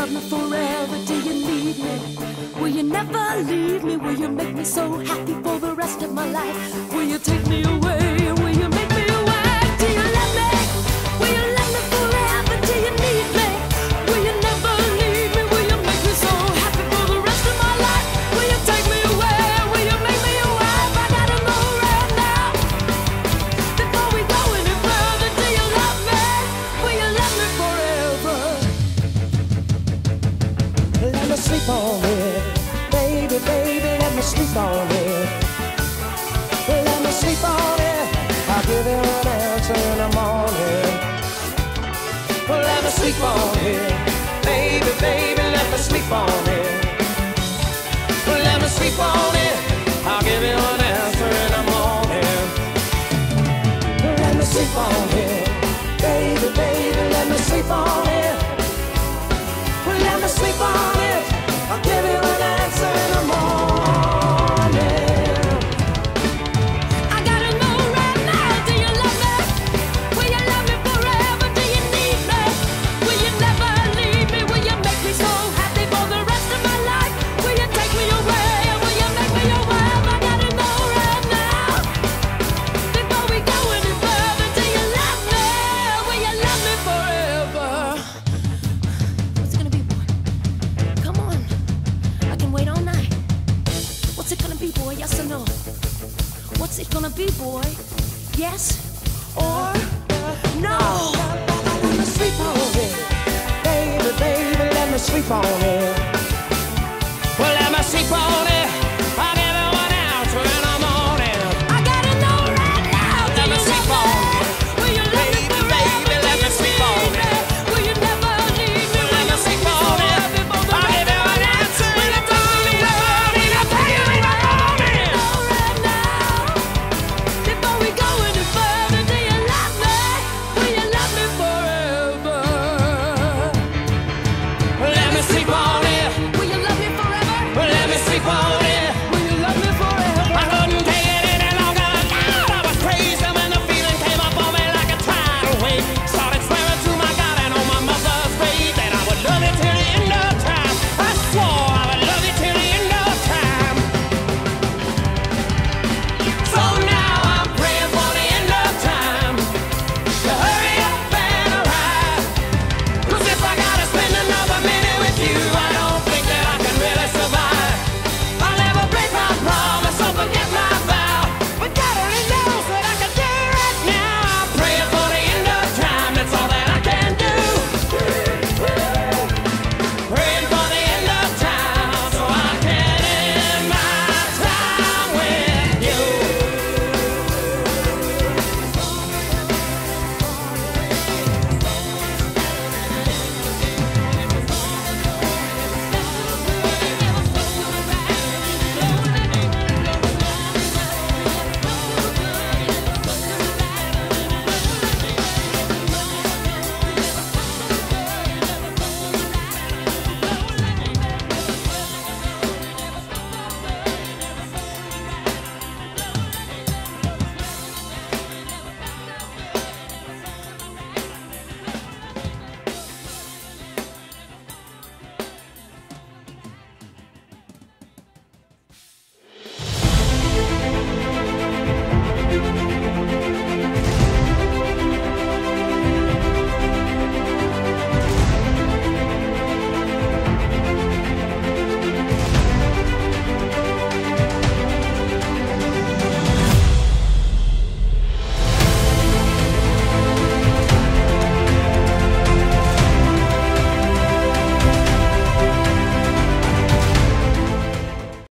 love me forever? Do you need me? Will you never leave me? Will you make me so happy for the rest of my life? Will you take me away? Will you make me away? Do you love me? Will you love me forever? Do you need me? Will you never leave me? Will you make me so happy for the rest of my life? Will you take me away? Will you make me your wife? I gotta know right now. Before we go any further, do you love me? Will you love me forever? Let me sleep on it, baby, baby, let me sleep on it. Let me sleep on it, I'll give you an answer in the morning. Let me sleep on it, baby, baby, let me sleep on it. Let me sleep on it, I'll give you an answer in the morning. Let me sleep on it, baby, baby, let me sleep on it. Let me sleep on it, I'll give you an answer in the morning. I gotta know right now, do you love me? Will you love me forever? Do you need me? Will you never leave me? Will you make me so happy for the rest of my life? Will you take me away? Will you make me your wife? I gotta know right now. Before we go any further, do you love me? Will you love me forever? What's it gonna be, boy? Come on, I can wait all night. What's it gonna be, boy? Yes or no? What's it gonna be, boy? Yes or no? Let me sleep on it, baby, baby, let me sleep on it.